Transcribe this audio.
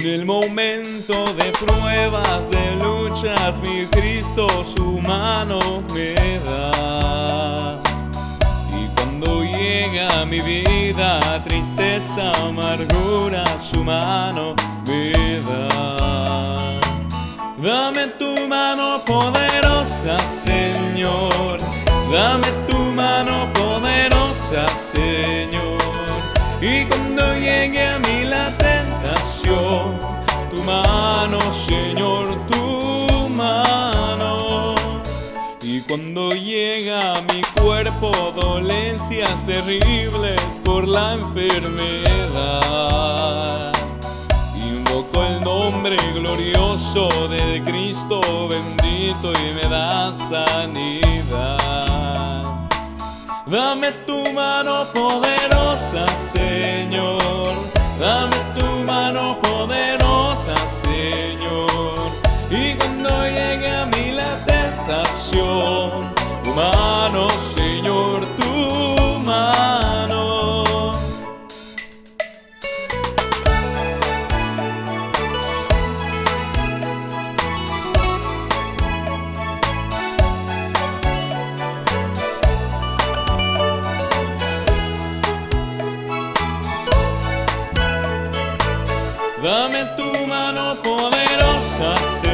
el momento de pruebas, de luchas, mi Cristo su mano me da. Y cuando llega a mi vida tristeza, amargura, su mano me da. Dame tu mano poderosa, Señor, dame tu mano poderosa, Señor. Y cuando llegue a mí la tentación, tu mano, Señor, tu mano. Y cuando llega a mi cuerpo dolencias terribles por la enfermedad, invoco el nombre glorioso de Cristo bendito y me da sanidad. Dame tu mano poderosa, Señor, dame tu mano poderosa, Señor. Y cuando llegue a mí la tentación, tu mano, Señor, tu mano. Dame tu mano poderosa,